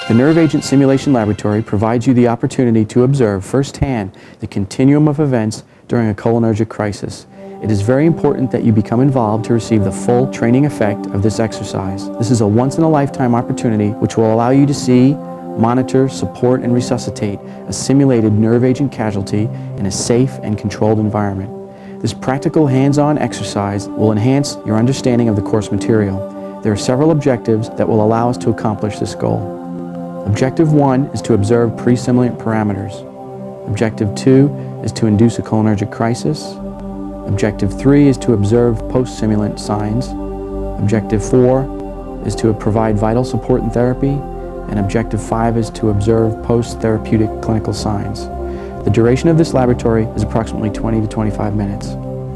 The Nerve Agent Simulation Laboratory provides you the opportunity to observe firsthand the continuum of events during a cholinergic crisis. It is very important that you become involved to receive the full training effect of this exercise. This is a once-in-a-lifetime opportunity which will allow you to see, monitor, support, and resuscitate a simulated nerve agent casualty in a safe and controlled environment. This practical hands-on exercise will enhance your understanding of the course material. There are several objectives that will allow us to accomplish this goal. Objective 1 is to observe pre-simulant parameters. Objective 2 is to induce a cholinergic crisis. Objective 3 is to observe post-simulant signs. Objective 4 is to provide vital support and therapy. And Objective 5 is to observe post-therapeutic clinical signs. The duration of this laboratory is approximately 20 to 25 minutes.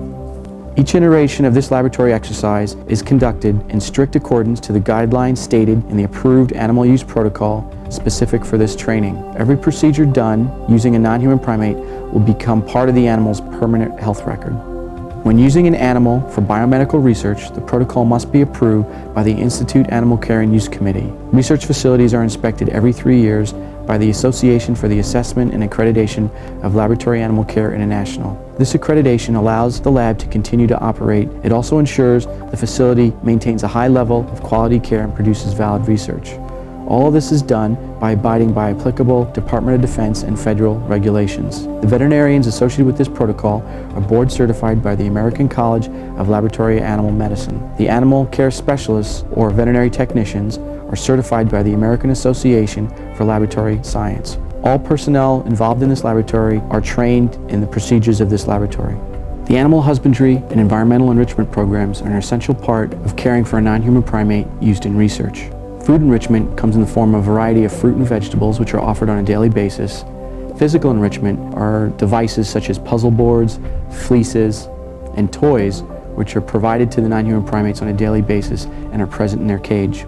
Each iteration of this laboratory exercise is conducted in strict accordance to the guidelines stated in the approved animal use protocol specific for this training. Every procedure done using a non-human primate will become part of the animal's permanent health record. When using an animal for biomedical research, the protocol must be approved by the Institute Animal Care and Use Committee. Research facilities are inspected every 3 years by the Association for the Assessment and Accreditation of Laboratory Animal Care International. This accreditation allows the lab to continue to operate. It also ensures the facility maintains a high level of quality care and produces valid research. All of this is done by abiding by applicable Department of Defense and federal regulations. The veterinarians associated with this protocol are board certified by the American College of Laboratory Animal Medicine. The animal care specialists, or veterinary technicians, are certified by the American Association for Laboratory Science. All personnel involved in this laboratory are trained in the procedures of this laboratory. The animal husbandry and environmental enrichment programs are an essential part of caring for a non-human primate used in research. Food enrichment comes in the form of a variety of fruit and vegetables which are offered on a daily basis. Physical enrichment are devices such as puzzle boards, fleeces, and toys which are provided to the non-human primates on a daily basis and are present in their cage.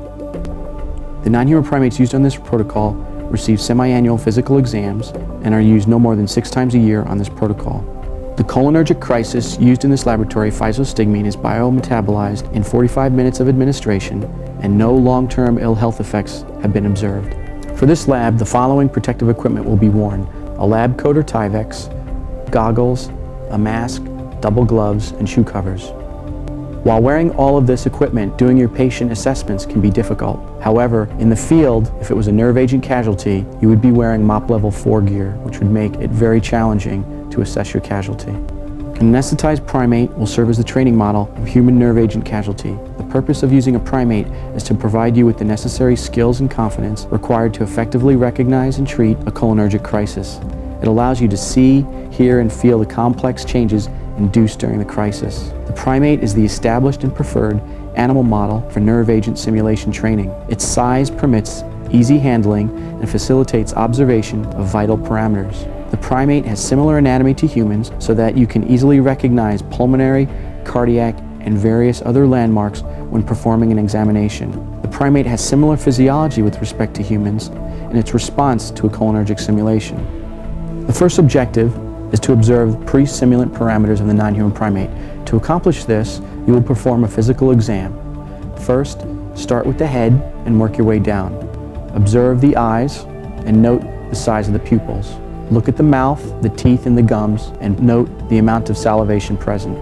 The non-human primates used on this protocol receive semi-annual physical exams and are used no more than 6 times a year on this protocol. The cholinergic crisis used in this laboratory, Physostigmine, is biometabolized in 45 minutes of administration, and no long-term ill health effects have been observed. For this lab, the following protective equipment will be worn: a lab coat or Tyvek, goggles, a mask, double gloves, and shoe covers. While wearing all of this equipment, doing your patient assessments can be difficult. However, in the field, if it was a nerve agent casualty, you would be wearing MOP level 4 gear, which would make it very challenging to assess your casualty. An anesthetized primate will serve as the training model of human nerve agent casualty. The purpose of using a primate is to provide you with the necessary skills and confidence required to effectively recognize and treat a cholinergic crisis. It allows you to see, hear, and feel the complex changes induced during the crisis. The primate is the established and preferred animal model for nerve agent simulation training. Its size permits easy handling and facilitates observation of vital parameters. The primate has similar anatomy to humans so that you can easily recognize pulmonary, cardiac, and various other landmarks when performing an examination. The primate has similar physiology with respect to humans in its response to a cholinergic simulation. The first objective is to observe pre-simulant parameters of the non-human primate. To accomplish this, you will perform a physical exam. First, start with the head and work your way down. Observe the eyes and note the size of the pupils. Look at the mouth, the teeth, and the gums, and note the amount of salivation present.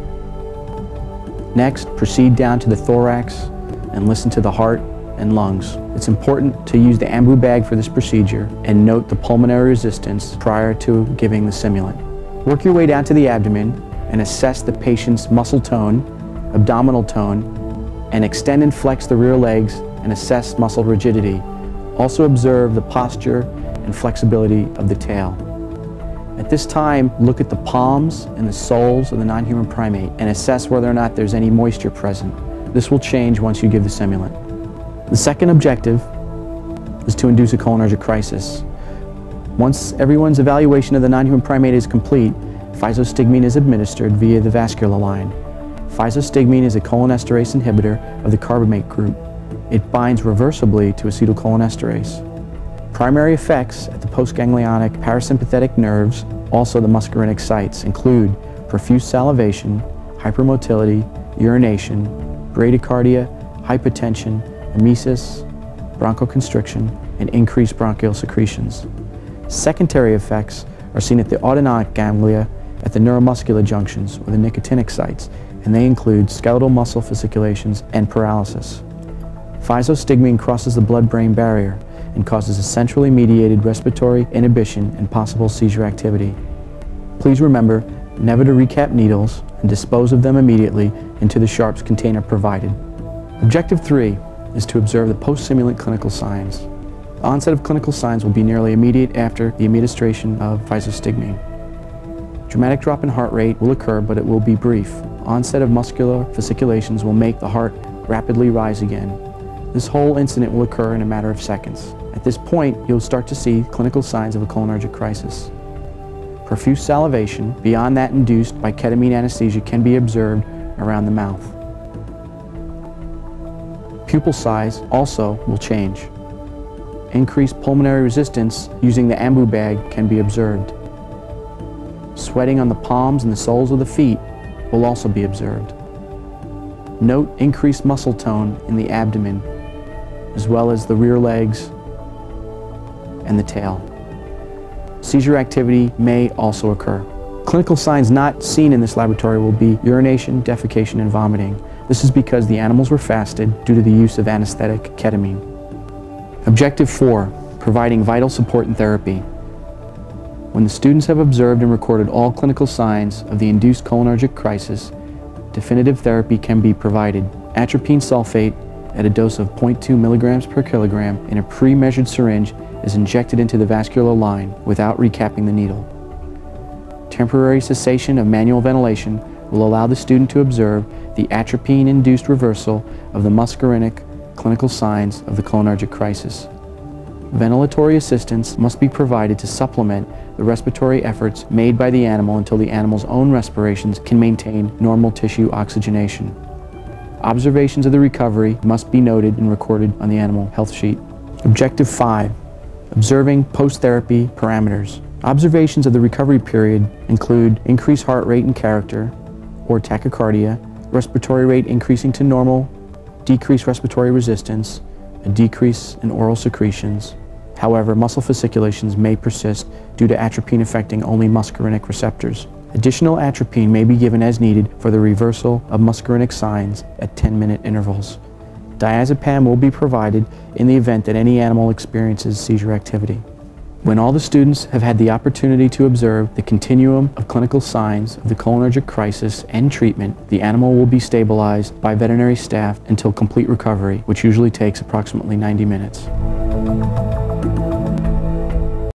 Next, proceed down to the thorax and listen to the heart and lungs. It's important to use the ambu bag for this procedure and note the pulmonary resistance prior to giving the simulant. Work your way down to the abdomen and assess the patient's muscle tone, abdominal tone, and extend and flex the rear legs and assess muscle rigidity. Also observe the posture and flexibility of the tail. At this time, look at the palms and the soles of the non-human primate and assess whether or not there's any moisture present. This will change once you give the simulant. The second objective is to induce a cholinergic crisis. Once everyone's evaluation of the non-human primate is complete, physostigmine is administered via the vascular line. Physostigmine is a cholinesterase inhibitor of the carbamate group. It binds reversibly to acetylcholinesterase. Primary effects at the postganglionic parasympathetic nerves, also the muscarinic sites, include profuse salivation, hypermotility, urination, bradycardia, hypotension, emesis, bronchoconstriction, and and increased bronchial secretions. Secondary effects are seen at the autonomic ganglia, at the neuromuscular junctions, or the nicotinic sites, and they include skeletal muscle fasciculations and paralysis. Physostigmine crosses the blood-brain barrier and causes a centrally mediated respiratory inhibition and possible seizure activity. Please remember never to recap needles and dispose of them immediately into the sharps container provided. Objective 3 is to observe the post-simulant clinical signs. The onset of clinical signs will be nearly immediate after the administration of physostigmine. Dramatic drop in heart rate will occur, but it will be brief. Onset of muscular fasciculations will make the heart rapidly rise again. This whole incident will occur in a matter of seconds. At this point, you'll start to see clinical signs of a cholinergic crisis. Profuse salivation, beyond that induced by ketamine anesthesia, can be observed around the mouth. Pupil size also will change. Increased pulmonary resistance using the ambu bag can be observed. Sweating on the palms and the soles of the feet will also be observed. Note increased muscle tone in the abdomen, as well as the rear legs and the tail. Seizure activity may also occur. Clinical signs not seen in this laboratory will be urination, defecation, and vomiting. This is because the animals were fasted due to the use of anesthetic ketamine. Objective 4, providing vital support and therapy. When the students have observed and recorded all clinical signs of the induced cholinergic crisis, definitive therapy can be provided. Atropine sulfate at a dose of 0.2 milligrams per kilogram in a pre-measured syringe is injected into the vascular line without recapping the needle. Temporary cessation of manual ventilation will allow the student to observe the atropine-induced reversal of the muscarinic clinical signs of the cholinergic crisis. Ventilatory assistance must be provided to supplement the respiratory efforts made by the animal until the animal's own respirations can maintain normal tissue oxygenation. Observations of the recovery must be noted and recorded on the animal health sheet. Objective 5, observing post-therapy parameters. Observations of the recovery period include increased heart rate and character, or tachycardia, respiratory rate increasing to normal, decreased respiratory resistance, a decrease in oral secretions. However, muscle fasciculations may persist due to atropine affecting only muscarinic receptors. Additional atropine may be given as needed for the reversal of muscarinic signs at 10-minute intervals. Diazepam will be provided in the event that any animal experiences seizure activity. When all the students have had the opportunity to observe the continuum of clinical signs of the cholinergic crisis and treatment, the animal will be stabilized by veterinary staff until complete recovery, which usually takes approximately 90 minutes.